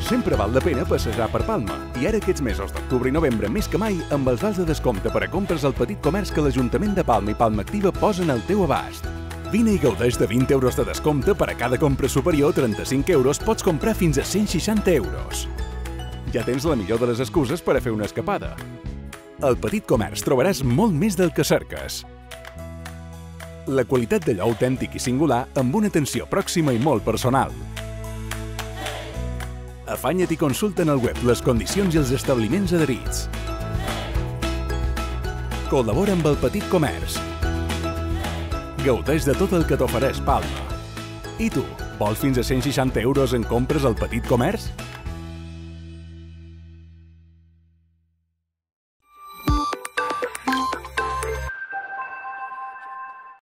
sempre val la pena passejar per Palma. I ara aquests mesos d'octubre i novembre, més que mai, amb els vals de descompte per a compres al petit comerç que l'Ajuntament de Palma i Palma Activa posen al teu abast. Vine i gaudeix de 20 euros de descompte per a cada compra superior a 35 euros pots comprar fins a 160 euros. Ja tens la millor de les excuses per a fer una escapada. Al petit comerç trobaràs molt més del que cerques. La qualitat d'allò autèntic i singular amb una atenció pròxima i molt personal. Afanya't i consulta en el web les condicions i els establiments adherits. Col·labora amb el petit comerç. Gaudeix de tot el que t'ofereix Palma. I tu, vols fins a 160 euros en compres al petit comerç?